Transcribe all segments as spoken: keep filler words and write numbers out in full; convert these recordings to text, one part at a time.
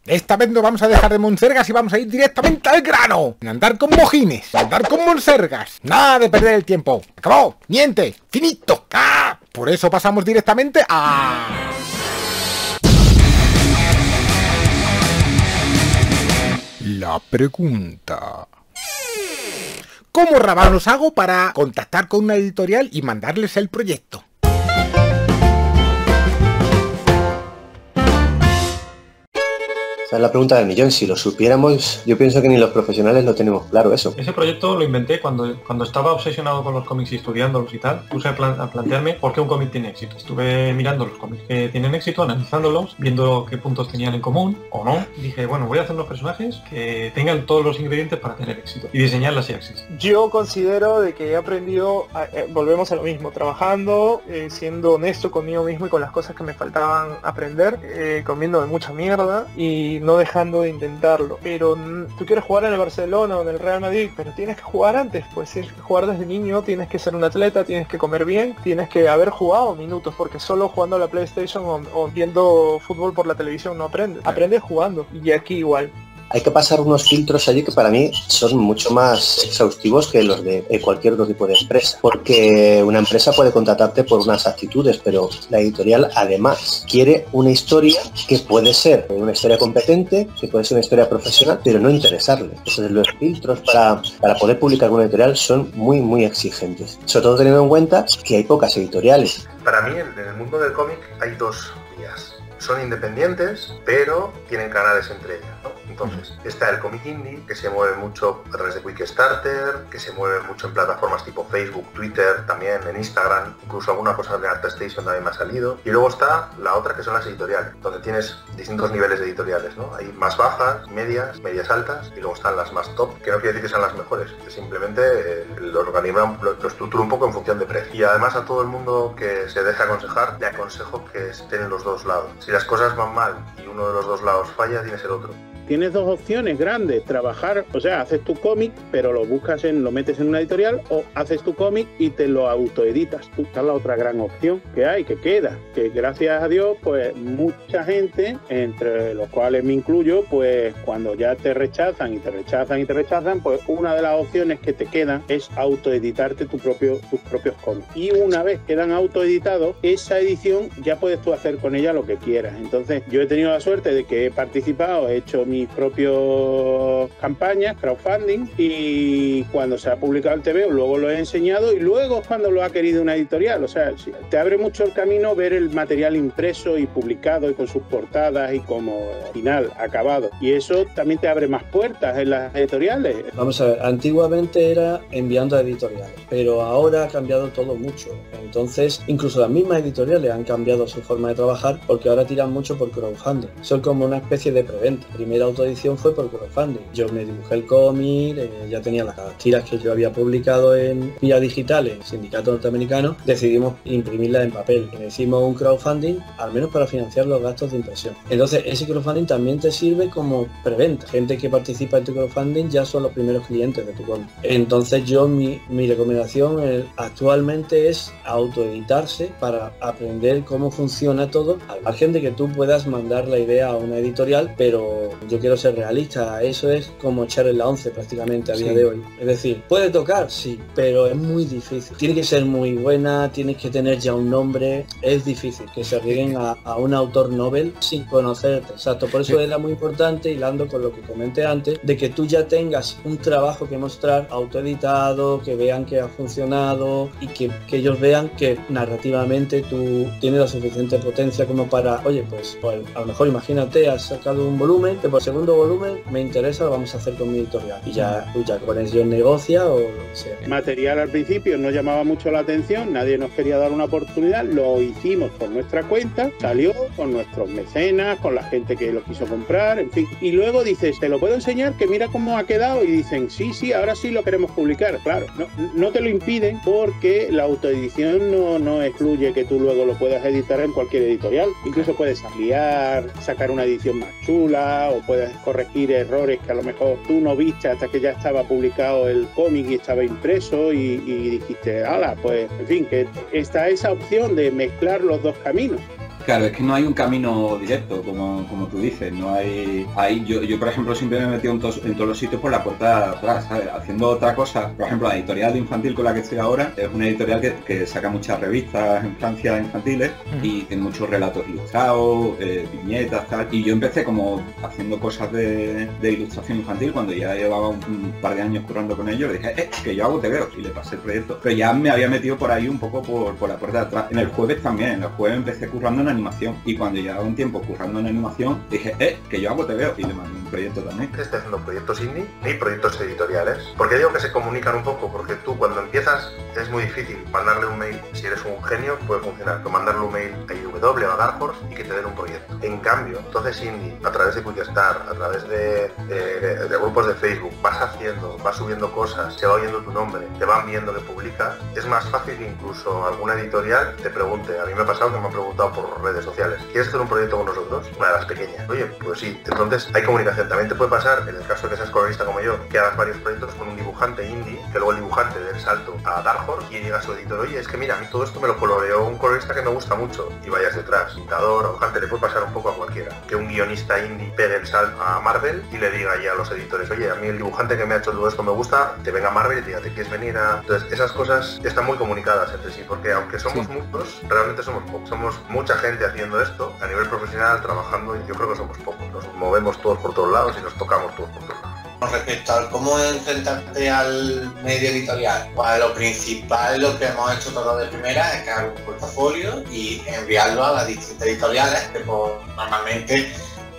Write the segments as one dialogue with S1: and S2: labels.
S1: Esta vez no vamos a dejar de monsergas y vamos a ir directamente al grano. Sin andar con mojines, sin andar con monsergas. Nada de perder el tiempo. ¡Acabó! ¡Niente! ¡Finito! ¡Ah! Por eso pasamos directamente a... la pregunta. ¿Cómo rabanos hago para contactar con una editorial y mandarles el proyecto?
S2: Esa es la pregunta del millón. Si lo supiéramos, yo pienso que ni los profesionales lo tenemos claro eso.
S3: Ese proyecto lo inventé cuando, cuando estaba obsesionado con los cómics y estudiándolos y tal. Puse a, plan, a plantearme por qué un cómic tiene éxito. Estuve mirando los cómics que tienen éxito, analizándolos, viendo qué puntos tenían en común o no. Dije, bueno, voy a hacer unos personajes que tengan todos los ingredientes para tener éxito y diseñar las axis.
S4: Yo considero de que he aprendido, a, eh, volvemos a lo mismo, trabajando, eh, siendo honesto conmigo mismo y con las cosas que me faltaban aprender, eh, comiéndome mucha mierda y no dejando de intentarlo. Pero tú quieres jugar en el Barcelona o en el Real Madrid, pero tienes que jugar antes, pues tienes que jugar desde niño, tienes que ser un atleta, tienes que comer bien, tienes que haber jugado minutos, porque solo jugando a la PlayStation o, o viendo fútbol por la televisión no aprendes, aprendes jugando, y aquí igual.
S2: Hay que pasar unos filtros allí que para mí son mucho más exhaustivos que los de cualquier otro tipo de empresa, porque una empresa puede contratarte por unas actitudes, pero la editorial además quiere una historia que puede ser una historia competente, que puede ser una historia profesional, pero no interesarle. Entonces los filtros para, para poder publicar una editorial son muy muy exigentes, sobre todo teniendo en cuenta que hay pocas editoriales.
S5: Para mí en el mundo del cómic hay dos vías. Son independientes, pero tienen canales entre ellas, ¿no? Entonces, está el cómic indie, que se mueve mucho a través de Quickstarter, que se mueve mucho en plataformas tipo Facebook, Twitter, también en Instagram, incluso alguna cosa de ArtStation también me ha salido. Y luego está la otra, que son las editoriales, donde tienes distintos niveles de editoriales, ¿no? Hay más bajas, medias, medias altas, y luego están las más top, que no quiere decir que sean las mejores, que simplemente eh, lo organizan, lo, lo estructura un poco en función de precio. Y además a todo el mundo que se deje aconsejar, le aconsejo que estén en los dos lados. Si las cosas van mal y uno de los dos lados falla, tienes el otro.
S6: Tienes dos opciones grandes, trabajar, o sea, haces tu cómic, pero lo buscas en, lo metes en una editorial, o haces tu cómic y te lo autoeditas. Esta es la otra gran opción que hay, que queda, que gracias a Dios, pues mucha gente, entre los cuales me incluyo, pues cuando ya te rechazan y te rechazan y te rechazan, pues una de las opciones que te quedan es autoeditarte tu propio, tus propios cómics. Y una vez quedan autoeditados, esa edición ya puedes tú hacer con ella lo que quieras. Entonces, yo he tenido la suerte de que he participado, he hecho mi mis propias campañas, crowdfunding, y cuando se ha publicado el T V O luego lo he enseñado y luego cuando lo ha querido una editorial. O sea, te abre mucho el camino ver el material impreso y publicado y con sus portadas y como final acabado, y eso también te abre más puertas en las editoriales.
S7: Vamos a ver, antiguamente era enviando a editoriales, pero ahora ha cambiado todo mucho. Entonces incluso las mismas editoriales han cambiado su forma de trabajar, porque ahora tiran mucho por crowdfunding. Son como una especie de preventa. Primera autoedición fue por crowdfunding. Yo me dibujé el cómic, eh, ya tenía las tiras que yo había publicado en vía digital en Sindicato Norteamericano, decidimos imprimirlas en papel. E hicimos un crowdfunding, al menos para financiar los gastos de impresión. Entonces ese crowdfunding también te sirve como preventa. Gente que participa en tu crowdfunding ya son los primeros clientes de tu cómic. Entonces yo mi, mi recomendación eh, actualmente es autoeditarse para aprender cómo funciona todo, al margen de que tú puedas mandar la idea a una editorial, pero yo quiero ser realista, eso es como echar en la once prácticamente a día sí. de hoy. Es decir, ¿puede tocar? Sí, pero es muy difícil. Tiene que ser muy buena, tienes que tener ya un nombre, es difícil que se arriesguen a, a un autor novel sin conocerte. Exacto, por eso sí. era muy importante, hilando con lo que comenté antes, de que tú ya tengas un trabajo que mostrar autoeditado, que vean que ha funcionado y que, que ellos vean que narrativamente tú tienes la suficiente potencia como para, oye, pues, pues a lo mejor imagínate, has sacado un volumen, que por segundo volumen me interesa, lo vamos a hacer con mi editorial. Y ya, tú ya con ellos negocia o lo que sea.
S6: Material al principio no llamaba mucho la atención, nadie nos quería dar una oportunidad, lo hicimos por nuestra cuenta, salió con nuestros mecenas, con la gente que lo quiso comprar, en fin. Y luego dices, te lo puedo enseñar, que mira cómo ha quedado, y dicen, sí, sí, ahora sí lo queremos publicar. Claro, no, no te lo impiden porque la autoedición no, no excluye que tú luego lo puedas editar en cualquier editorial. Incluso puedes ampliar, sacar una edición más chula, o puedes corregir errores que a lo mejor tú no viste hasta que ya estaba publicado el cómic y estaba impreso y, y dijiste, ala, pues, en fin, que está esa opción de mezclar los dos caminos.
S8: Claro, es que no hay un camino directo, como, como tú dices, no hay... hay yo, yo, por ejemplo, siempre me he metido en, tos, en todos los sitios por la puerta de atrás, ¿sabes? Haciendo otra cosa. Por ejemplo, la editorial de infantil con la que estoy ahora es una editorial que, que saca muchas revistas en Francia infantiles uh-huh. y tiene muchos relatos ilustrados, eh, viñetas, tal. Y yo empecé como haciendo cosas de, de ilustración infantil cuando ya llevaba un, un par de años currando con ellos. Le dije, eh, que yo hago T V Os y le pasé el proyecto. Pero ya me había metido por ahí un poco por, por la puerta de atrás. En el jueves también, en el jueves empecé currando en animación y cuando llevaba un tiempo currando en animación dije, eh, que yo hago T V O y le mandé un proyecto también.
S5: Estoy haciendo proyectos indie y proyectos editoriales. ¿Por qué digo que se comunican un poco? Porque tú cuando empiezas es muy difícil mandarle un mail. Si eres un genio puede funcionar, pero mandarle un mail a I W o a Dark Horse y que te den un proyecto. En cambio, entonces indie, a través de Quickstarter, a través de, de, de grupos de Facebook, vas haciendo, vas subiendo cosas, se va oyendo tu nombre, te van viendo que publicas, es más fácil que incluso alguna editorial te pregunte. A mí me ha pasado que me han preguntado por redes sociales, ¿quieres hacer un proyecto con nosotros? Una de las pequeñas. Oye, pues sí. Entonces hay comunicación. También te puede pasar, en el caso de que seas colorista como yo, que hagas varios proyectos con un dibujante indie, que luego el dibujante dé el salto a Dark Horse y diga a su editor, oye, es que mira, a mí todo esto me lo coloreó un colorista que me gusta mucho, y vayas detrás. Pintador o dibujante, le puede pasar un poco a cualquiera. Que un guionista indie pegue el salto a Marvel y le diga ya a los editores, oye, a mí el dibujante que me ha hecho todo esto me gusta, te venga Marvel y te diga, ¿te quieres venir a...? Entonces esas cosas están muy comunicadas entre sí, porque aunque somos sí. muchos, realmente somos pocos. Somos mucha gente haciendo esto, a nivel profesional, trabajando, y yo creo que somos pocos. Nos movemos todos por todos lados y nos tocamos todos por todos lados.
S9: Con respecto al cómo enfrentarte al medio editorial, pues lo principal, lo que hemos hecho todos de primera es crear un portafolio y enviarlo a las distintas editoriales que pues, normalmente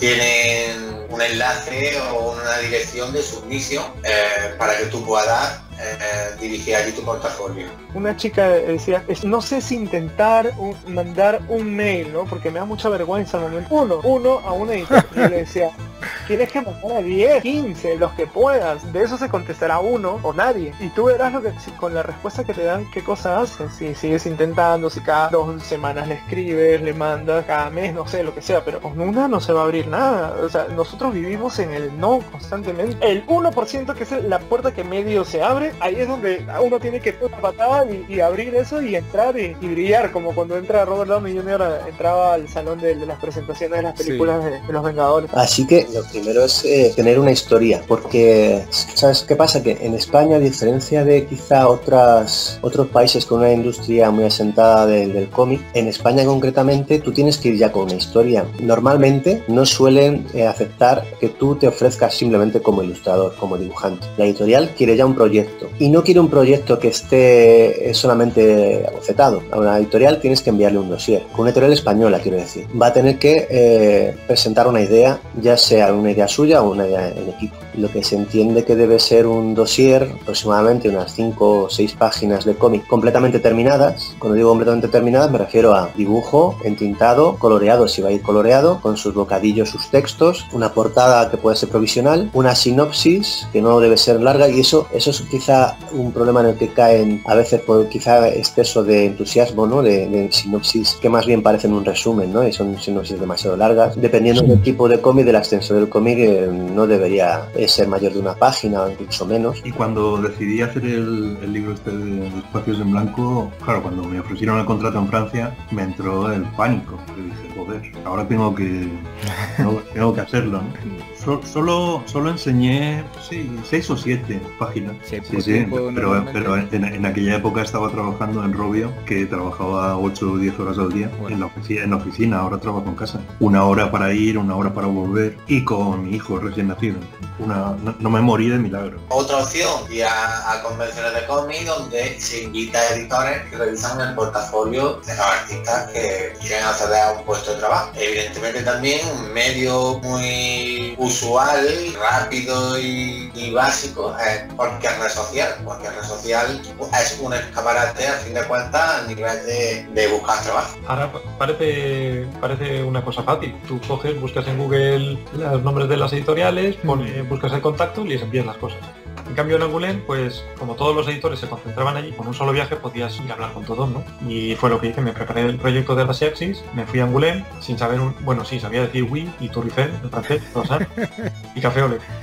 S9: tienen un enlace o una dirección de submisión eh, para que tú puedas eh, dirigir allí tu portafolio.
S4: Una chica decía, no sé si intentar un, mandar un mail, ¿no? Porque me da mucha vergüenza al momento. Uno, uno a una editorial. Y yo le decía, tienes que mandar a diez, quince, los que puedas. De eso se contestará uno o nadie. Y tú verás lo que si, con la respuesta que te dan, qué cosa haces. Si sigues intentando, si cada dos semanas le escribes, le mandas, cada mes, no sé, lo que sea. Pero con una no se va a abrir nada. O sea, nosotros vivimos en el no constantemente. El uno por ciento que es la puerta que medio se abre, ahí es donde uno tiene que dar una patada y, y abrir eso y entrar y, y brillar. Como cuando entra Robert Downey junior entraba al salón de, de las presentaciones de las películas sí. de, de los Vengadores.
S2: Así que lo primero es eh, tener una historia, porque ¿sabes qué pasa? Que en España, a diferencia de quizá otras otros países con una industria muy asentada del, del cómic, en España concretamente tú tienes que ir ya con una historia. Normalmente no suelen eh, aceptar que tú te ofrezcas simplemente como ilustrador, como dibujante. La editorial quiere ya un proyecto, y no quiere un proyecto que esté solamente abocetado. A una editorial tienes que enviarle un dossier. Con una editorial española, quiero decir, va a tener que eh, presentar una idea, ya sea una idea suya o una idea en equipo. Lo que se entiende que debe ser un dossier, aproximadamente unas cinco o seis páginas de cómic completamente terminadas. Cuando digo completamente terminadas me refiero a dibujo, entintado, coloreado si va a ir coloreado, con sus bocadillos, sus textos, una portada que puede ser provisional, una sinopsis que no debe ser larga, y eso, eso es quizá un problema en el que caen a veces por quizá exceso de entusiasmo, ¿no? De, de sinopsis que más bien parecen un resumen, ¿no? Y son sinopsis demasiado largas. Dependiendo del tipo de cómic, de la extensión del cómic, eh, no debería ser mayor de una página o incluso menos.
S10: Y cuando decidí hacer el, el libro este de Espacios en Blanco, claro, cuando me ofrecieron el contrato en Francia, me entró el pánico. Yo dije, joder, ahora tengo que tengo, tengo que hacerlo, ¿no? So, solo, solo enseñé sí, seis o siete páginas. Sí, sí, sí, pero, pero en, en aquella época estaba trabajando en Robio, que trabajaba ocho o diez horas al día bueno. en, la oficina, en la oficina, ahora trabajo en casa. Una hora para ir, una hora para volver, y con mi hijo recién nacido. Una, no, no me morí de milagro.
S9: Otra opción, ir a, a convenciones de cómic donde se invita a editores que revisan el portafolio de los artistas que quieren acceder a un puesto de trabajo. Evidentemente también un medio muy usual, rápido y, y básico es cualquier red social. Cualquier red social es un escaparate a fin de cuentas a nivel de, de buscar trabajo.
S3: Ahora parece, parece una cosa fácil. Tú coges, buscas en Google los nombres de las editoriales, pones, buscas el contacto y les envías las cosas. En cambio en Angoulême, pues como todos los editores se concentraban allí, con un solo viaje podías ir a hablar con todos, ¿no? Y fue lo que hice, me preparé el proyecto de las Axis, me fui a Angoulême sin saber, un, bueno sí, sabía decir oui y Tour Eiffel en francés, todos, ¿sabes? Y café au lait.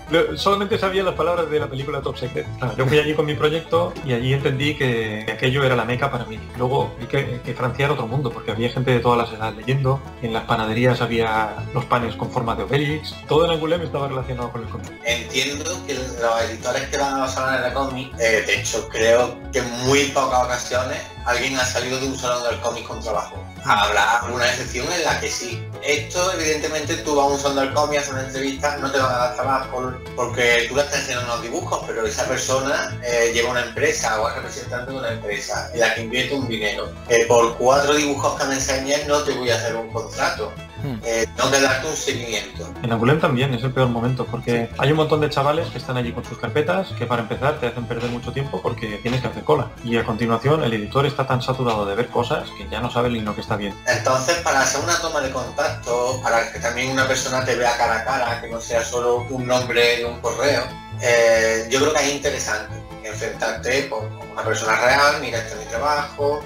S3: Lo- solamente sabía las palabras de la película Top Secret. Claro, yo fui allí con mi proyecto y allí entendí que aquello era la meca para mí. Luego vi que, que Francia era otro mundo, porque había gente de todas las edades leyendo, en las panaderías había los panes con forma de Obelix, todo en Angoulême estaba relacionado con el cómic.
S9: Entiendo que los editores que van a los salones de cómic, eh, de hecho creo que en muy pocas ocasiones alguien ha salido de un salón del cómic con trabajo. Habrá alguna excepción en la que sí. Esto evidentemente tú vas a un salón del cómic, haces una entrevista, no te van a dar trabajo por- porque tú le estás enseñando unos dibujos, pero esa persona eh, lleva una empresa o es representante de una empresa en la que invierte un dinero. Eh, por cuatro dibujos que me enseñes no te voy a hacer un contrato. Eh, tengo que darte un seguimiento.
S3: En Angoulême también es el peor momento, porque hay un montón de chavales que están allí con sus carpetas, que para empezar te hacen perder mucho tiempo porque tienes que hacer cola. Y a continuación el editor está tan saturado de ver cosas que ya no sabe ni lo que está bien.
S9: Entonces, para hacer una toma de contacto, para que también una persona te vea cara a cara, que no sea solo un nombre de un correo, eh, yo creo que es interesante enfrentarte con una persona real, mira, este es mi trabajo,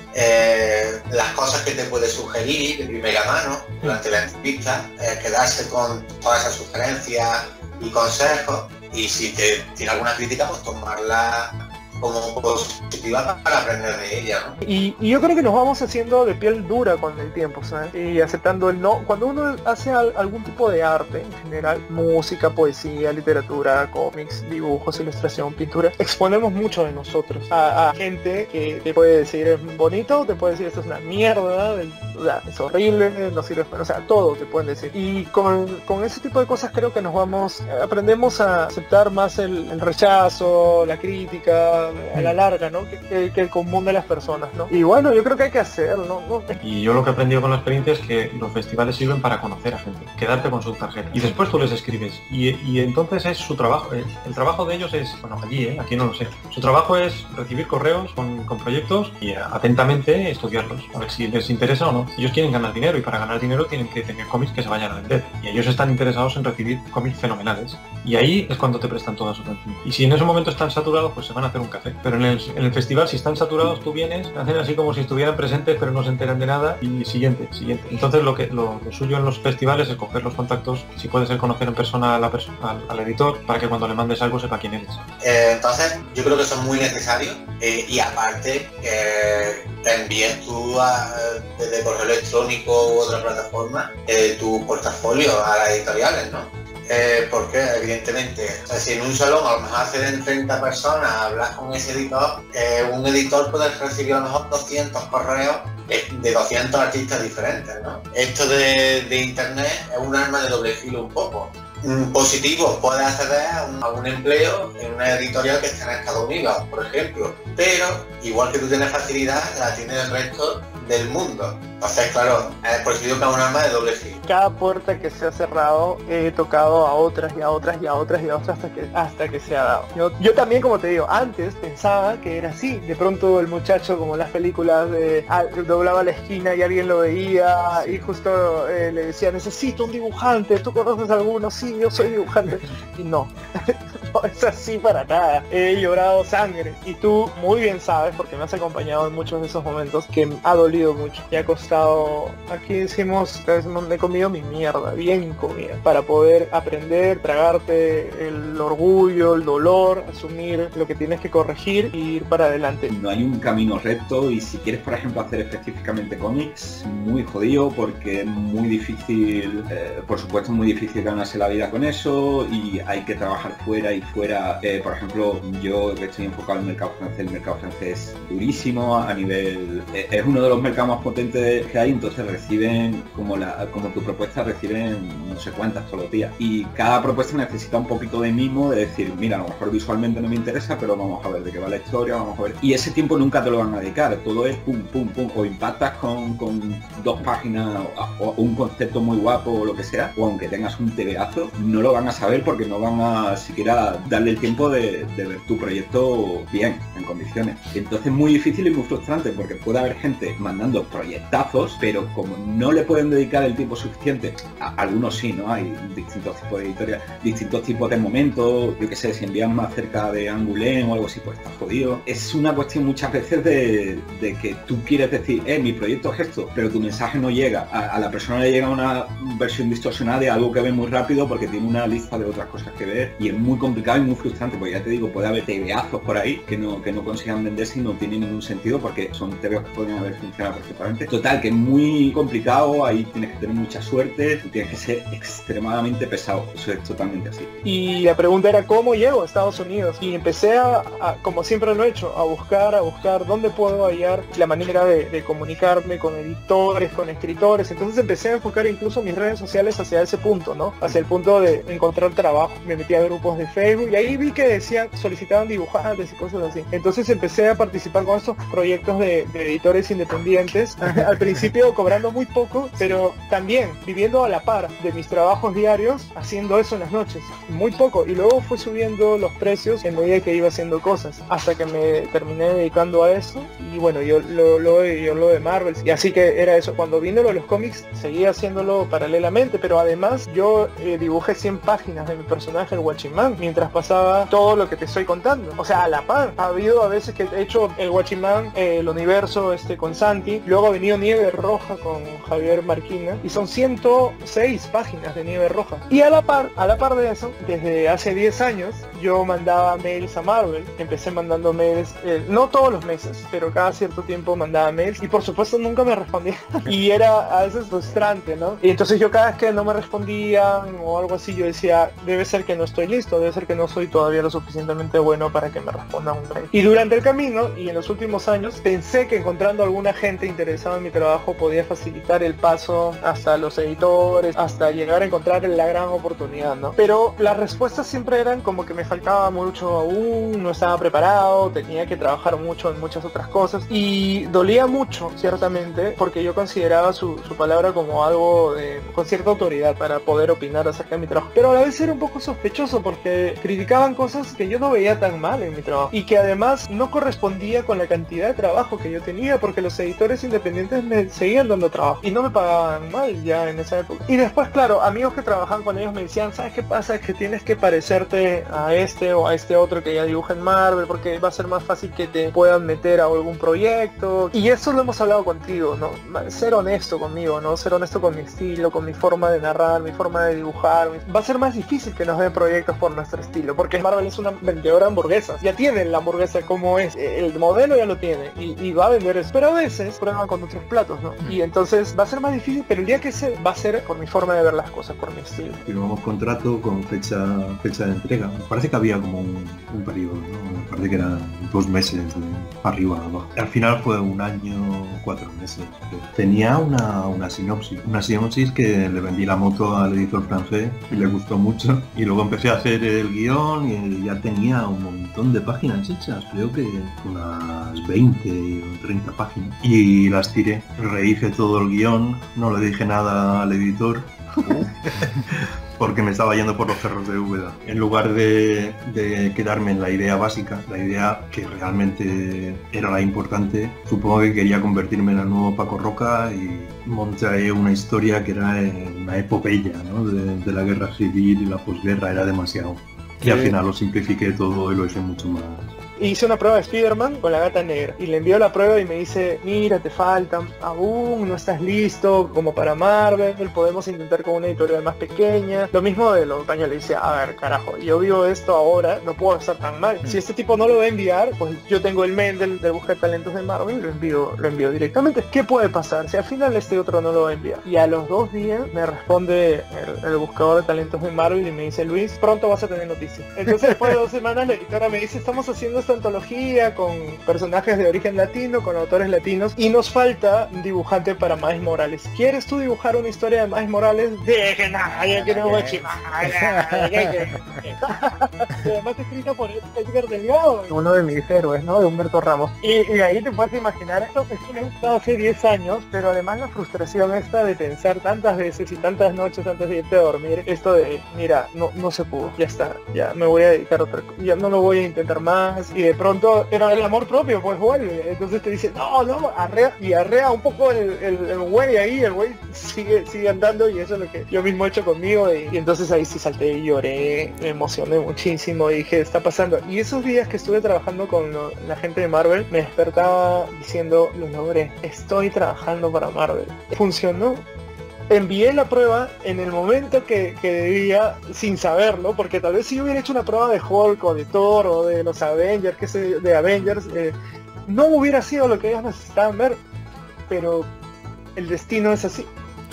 S9: eh, las cosas que te puede sugerir de primera mano durante la entrevista, eh, quedarse con todas esas sugerencias y consejos, y si te tiene alguna crítica, pues tomarla como positiva para aprender de ella, ¿no?
S4: Y, y yo creo que nos vamos haciendo de piel dura con el tiempo, ¿sabes? Y aceptando el no. Cuando uno hace al- algún tipo de arte, en general, música, poesía, literatura, cómics, dibujos, ilustración, pintura, exponemos mucho de nosotros a, a gente que te puede decir es bonito, te puede decir esto es una mierda, el- o sea, es horrible, no sirve, o sea, todo te pueden decir. Y con, con ese tipo de cosas creo que nos vamos, aprendemos a aceptar más el, el rechazo, la crítica, a la larga, ¿no? Que, que- que el común de las personas, ¿no? Y bueno, yo creo que hay que hacerlo, ¿no?
S3: Y yo lo que he aprendido con la experiencia es que los festivales sirven para conocer a gente, quedarte con su tarjeta. Y después tú les escribes. Y, y entonces es su trabajo. El, el trabajo de ellos es, bueno, allí, ¿eh? Aquí no lo sé. Su trabajo es recibir correos con, con proyectos y eh, atentamente estudiarlos, a ver si les interesa o no. Ellos quieren ganar dinero y para ganar dinero tienen que tener cómics que se vayan a vender. Y ellos están interesados en recibir cómics fenomenales. Y ahí es cuando te prestan toda su atención. Y si en ese momento están saturados, pues se van a hacer un café. Pero en el, en el festival, si están saturados, tú vienes, hacen así como si estuvieran presentes, pero no se enteran de nada, y siguiente, siguiente. Entonces lo que lo, lo suyo en los festivales es coger los contactos, si puede ser conocer en persona a la perso- al, al editor, para que cuando le mandes algo sepa quién eres.
S9: Eh, entonces, yo creo que son muy necesarios eh, y aparte eh, te envíes tú a- desde correo electrónico u otra plataforma eh, tu portafolio a las editoriales, ¿no? Eh, porque evidentemente, o sea, si en un salón a lo mejor acceden treinta personas, hablas con ese editor, eh, un editor puede recibir a lo mejor doscientos correos de, de doscientos artistas diferentes, ¿no? Esto de, de internet es un arma de doble filo un poco. Mm, positivo, puedes acceder a un, a un empleo en una editorial que esté en Estados Unidos, por ejemplo, pero igual que tú tienes facilidad, la tiene el resto del mundo. Entonces, claro, es por eso digo que es un arma de doble filo.
S4: Cada puerta que se ha cerrado he tocado a otras y a otras y a otras y a otras hasta que hasta que se ha dado. Yo, yo también, como te digo, antes pensaba que era así. De pronto el muchacho, como en las películas, de ah, doblaba la esquina y alguien lo veía y justo eh, le decía, necesito un dibujante, ¿tú conoces alguno? Sí, yo soy dibujante. Y no, no es así para nada. He llorado sangre. Y tú muy bien sabes, porque me has acompañado en muchos de esos momentos, que ha dolido mucho. Y ha costado, aquí decimos, me he comido mi mierda, bien comida, para poder aprender, tragarte el orgullo, el dolor, asumir lo que tienes que corregir y ir para adelante.
S8: No hay un camino recto y si quieres, por ejemplo, hacer específicamente cómics, muy jodido porque es muy difícil, eh, por supuesto es muy difícil ganarse la vida con eso y hay que trabajar fuera y fuera. Eh, por ejemplo, yo que estoy enfocado en el mercado francés, el mercado francés es durísimo a nivel... Eh, es uno de los mercados más potentes que hay, entonces reciben, como, la, como tu propuesta, reciben no sé cuántas todos los días. Y cada propuesta necesita un poquito de mimo, de decir, mira, a lo mejor visualmente no me interesa, pero vamos a ver de qué va la historia, vamos a ver. Y ese tiempo nunca te lo van a dedicar, todo es pum, pum, pum, o impactas con, con dos páginas o, o un concepto muy guapo o lo que sea, o aunque tengas un tebeazo, no lo van a saber porque no van a siquiera darle el tiempo de, de ver tu proyecto bien, en condiciones. Entonces es muy difícil y muy frustrante porque puede haber gente mandando proyectazos, pero como no le pueden dedicar el tiempo suficiente, a, algunos sí, ¿no? Hay distintos tipos de editoriales, distintos tipos de momentos, yo que sé, si envían más cerca de Angoulême o algo así, pues está jodido. Es una cuestión muchas veces de, de que tú quieres decir, eh, mi proyecto es esto, pero tu mensaje no llega. A, a la persona le llega una versión distorsionada de algo que ve muy rápido porque tiene una lista de otras cosas que ver y es muy complicado y muy frustrante, porque ya te digo, puede haber tebeazos por ahí que no, que no consigan venderse y no tiene ningún sentido porque son tebeos que pueden haber funcionado perfectamente. Total, que es muy complicado, ahí tienes que tener mucha suerte, tienes que ser extremadamente pesado, eso es totalmente así.
S4: Y la pregunta era cómo llego a Estados Unidos y empecé a, a como siempre lo he hecho, a buscar, a buscar dónde puedo hallar la manera de, de comunicarme con editores, con escritores. Entonces empecé a enfocar incluso mis redes sociales hacia ese punto, ¿no? Hacia el punto de encontrar trabajo. Me metí a grupos de Facebook y ahí vi que decían, solicitaban dibujantes y cosas así. Entonces empecé a participar con estos proyectos de, de editores independientes, al principio cobrando muy poco, pero también viviendo a la par de mis trabajos diarios, haciendo eso en las noches, muy poco, y luego fue subiendo los precios en medida que iba haciendo cosas, hasta que me terminé dedicando a eso, y bueno, yo lo, lo, yo lo de Marvel, y así que era eso. Cuando vino lo de los cómics, seguía haciéndolo paralelamente, pero además yo eh, dibujé cien páginas de mi personaje, el Guachimán, mientras pasaba todo lo que te estoy contando, o sea, a la par. Ha habido a veces que he hecho el Guachimán, eh, el universo este con Santi, luego ha venido Nieve Roja con Javier Marquina, y son ciento seis páginas de Nieve Roja, y a la par, a la par de eso, desde hace diez años, yo mandaba mails a Marvel, empecé mandando mails, eh, no todos los meses, pero cada cierto tiempo mandaba mails, y por supuesto nunca me respondían, y era a veces frustrante, ¿no? Y entonces yo cada vez que no me respondían o algo así, yo decía, debe ser que no estoy listo, debe ser que no soy todavía lo suficientemente bueno para que me respondan un mail. Y durante el camino, y en los últimos años, pensé que encontrando alguna gente interesada en mi trabajo podía facilitar el paso hasta los editores, hasta llegar a encontrar la gran oportunidad, ¿no? Pero las respuestas siempre eran como que me faltaba mucho aún, no estaba preparado, tenía que trabajar mucho en muchas otras cosas, y dolía mucho, ciertamente, porque yo consideraba su, su palabra como algo de, con cierta autoridad para poder opinar acerca de mi trabajo. Pero a la vez era un poco sospechoso porque criticaban cosas que yo no veía tan mal en mi trabajo, y que además no correspondía con la cantidad de trabajo que yo tenía, porque los editores independientes me seguían dando trabajo y no me pagaban mal ya en esa época. Y después, claro, amigos que trabajaban con ellos me decían, ¿sabes qué pasa? Es que tienes que parecerte a este o a este otro que ya dibuja en Marvel, porque va a ser más fácil que te puedan meter a algún proyecto. Y eso lo hemos hablado contigo, ¿no? Ser honesto conmigo, ¿no? Ser honesto con mi estilo, con mi forma de narrar, mi forma de dibujar. Va a ser más difícil que nos den proyectos por nuestro estilo, porque Marvel es una vendedora de hamburguesas. Ya tienen la hamburguesa como es, el modelo ya lo tiene, y, y va a vender eso. Pero a veces prueban con otros platos, ¿no? Y entonces va a ser más difícil, pero el día que se va a ser por mi forma de ver las cosas, por mi estilo.
S10: Firmamos contrato con fecha fecha de entrega. Me parece que había como un, un periodo, ¿no? Me parece que eran dos meses de arriba abajo. Al final fue un año, cuatro meses. Tenía una, una sinopsis. Una sinopsis que le vendí la moto al editor francés y le gustó mucho. Y luego empecé a hacer el guión y ya tenía un montón de páginas hechas. Creo que unas veinte o treinta páginas. Y las tiré. Rehice todo el guión. No le dije nada al editor. Porque me estaba yendo por los cerros de Úbeda. En lugar de, de quedarme en la idea básica, la idea que realmente era la importante, supongo que quería convertirme en el nuevo Paco Roca y monté una historia que era una epopeya, ¿no? de, de la guerra civil y la posguerra, era demasiado. Y al final lo simplifiqué todo y lo hice mucho más.
S4: Hice una prueba de Spider-Man con la gata negra y le envió la prueba y me dice, mira, te faltan aún, no estás listo como para Marvel, podemos intentar con una editorial más pequeña. Lo mismo de los paños, le dice, a ver, carajo, yo vivo esto ahora, no puedo estar tan mal. Si este tipo no lo va a enviar, pues yo tengo el mail del, del buscar talentos de Marvel, lo envío, lo envío directamente. ¿Qué puede pasar si al final este otro no lo va a enviar? Y a los dos días me responde el, el buscador de talentos de Marvel y me dice, Luis, pronto vas a tener noticias. Entonces después de dos semanas la editora me dice, estamos haciendo antología con personajes de origen latino, con autores latinos, y nos falta un dibujante para Miles Morales. ¿Quieres tú dibujar una historia de Miles Morales? Dije, nada, ya quiero Guachimán. Además escrita por Edgar Delgado, uno de mis héroes, ¿no? De Humberto Ramos. Y, y ahí te puedes imaginar, esto es que me ha gustado hace diez años, pero además la frustración esta de pensar tantas veces y tantas noches antes de irte a dormir, esto de, mira, no, no se pudo, ya está, ya me voy a dedicar a otra cosa, ya no lo voy a intentar más. y de pronto era el amor propio, pues vuelve. Entonces te dice, no, no, arrea, y arrea un poco el, el, el güey ahí, el güey sigue, sigue andando, y eso es lo que yo mismo he hecho conmigo, y, y entonces ahí sí salté y lloré, me emocioné muchísimo, y dije, está pasando. Y esos días que estuve trabajando con lo, la gente de Marvel, me despertaba diciendo, lo logré, estoy trabajando para Marvel. Funcionó. Envié la prueba en el momento que, que debía, sin saberlo, porque tal vez si yo hubiera hecho una prueba de Hulk o de Thor o de los Avengers, que sé, de Avengers, eh, no hubiera sido lo que ellos necesitaban ver, pero el destino es así.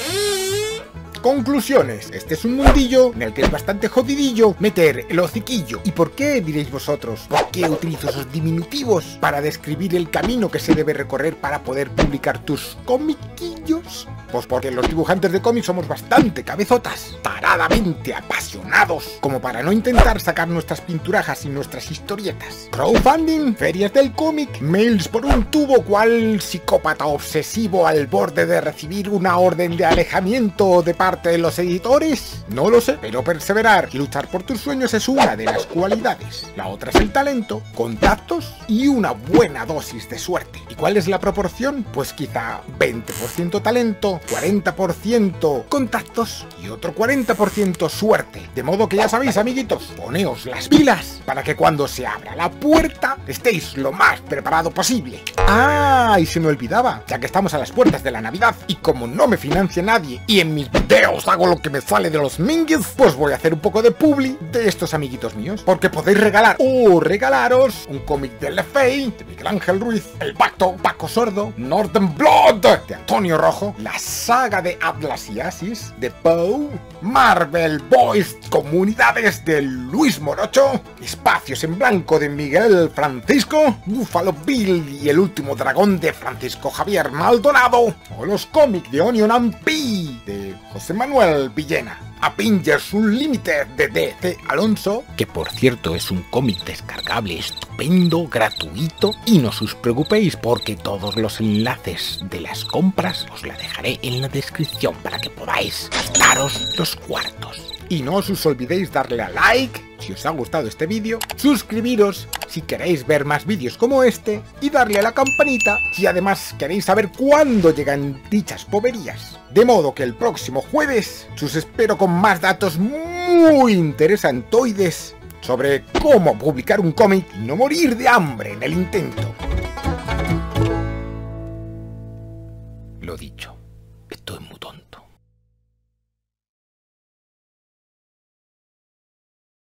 S1: Conclusiones. Este es un mundillo en el que es bastante jodidillo meter el hociquillo. ¿Y por qué, diréis vosotros? ¿Por qué utilizo esos diminutivos para describir el camino que se debe recorrer para poder publicar tus comiquillos? Pues porque los dibujantes de cómics somos bastante cabezotas, taradamente apasionados, como para no intentar sacar nuestras pinturajas y nuestras historietas. Crowdfunding, ferias del cómic, mails por un tubo cual psicópata obsesivo al borde de recibir una orden de alejamiento de parte de los editores. No lo sé, pero perseverar y luchar por tus sueños es una de las cualidades. La otra es el talento, contactos y una buena dosis de suerte. ¿Y cuál es la proporción? Pues quizá veinte por ciento talento, cuarenta por ciento contactos y otro cuarenta por ciento suerte. De modo que ya sabéis, amiguitos, poneos las pilas para que cuando se abra la puerta estéis lo más preparado posible. Ah, y se me olvidaba, ya que estamos a las puertas de la Navidad y como no me financia nadie y en mis videos hago lo que me sale de los mingues, pues voy a hacer un poco de publi de estos amiguitos míos, porque podéis regalar o regalaros un cómic de Lefey, de Miguel Ángel Ruiz, El Pacto, Paco Sordo, Northern Blood, de Antonio Rojo, la saga de Atlas y Asis, de Poe, Marvel Boys Comunidades de Luis Morocho, Espacios en Blanco de Miguel Francisco, Buffalo Bill y El Último Dragón de Francisco Javier Maldonado, o los cómics de Onion and P de José Manuel Villena. Avengers Unlimited de D C Alonso, que por cierto es un cómic descargable estupendo, gratuito, y no os preocupéis porque todos los enlaces de las compras os la dejaré en la descripción para que podáis gastaros los cuartos. Y no os olvidéis darle a like si os ha gustado este vídeo, suscribiros si queréis ver más vídeos como este y darle a la campanita si además queréis saber cuándo llegan dichas boberías. De modo que el próximo jueves os espero con más datos muy interesantoides sobre cómo publicar un cómic y no morir de hambre en el intento. Lo dicho, estoy muy tonto.